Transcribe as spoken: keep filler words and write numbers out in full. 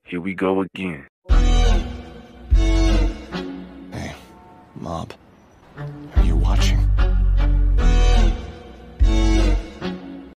Here we go again. Hey, Mob. Are you watching?